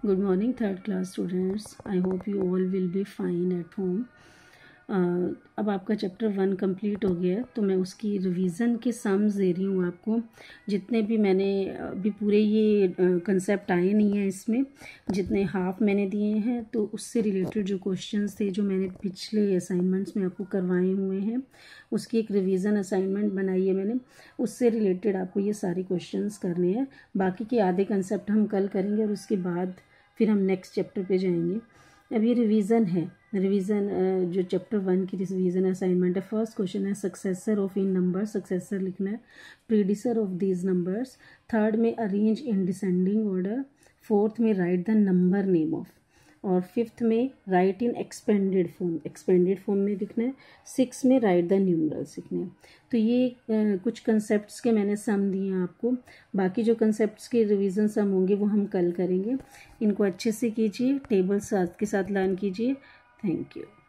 Good morning, third class students. I hope you all will be fine at home. अब आपका chapter 1 complete हो गया है, तो मैं उसकी रिवीजन के सम्स दे रही हूँ आपको। जितने भी मैंने अभी पूरे ये कंसेप्ट आए नहीं हैं इसमें, जितने हाफ मैंने दिए हैं, तो उससे रिलेटेड जो क्वेश्चंस थे जो मैंने पिछले असाइनमेंट्स में आपको करवाए हुए हैं, उसकी एक रिवीजन असाइनमेंट बनाई है मैंने। उससे रिलेटेड आपको ये सारे क्वेश्चंस करने हैं। बाकी के आधे कंसेप्ट हम कल करेंगे और उसके बाद फिर हम नेक्स्ट चैप्टर पे जाएंगे। अब ये रिवीजन है। रिवीजन जो चैप्टर 1 की रिवीजन असाइनमेंट है। फर्स्ट क्वेश्चन है सक्सेसर ऑफ इन नंबर। सक्सेसर लिखना है, predecessor of these numbers. Third में arrange in descending order. Fourth में write the number name of. और फिफ्थ में write in expanded form. Expanded form में लिखना है। सिक्स में राइट द न्यूमरल्स लिखने हैं। तो ये कुछ कंसेप्ट्स के मैंने सम दिए हैं आपको। बाकी जो कंसेप्ट्स के रिवीजन सम होंगे वो हम कल करेंगे। इनको अच्छे से कीजिए, टेबल साथ के साथ लर्न कीजिए। Thank you.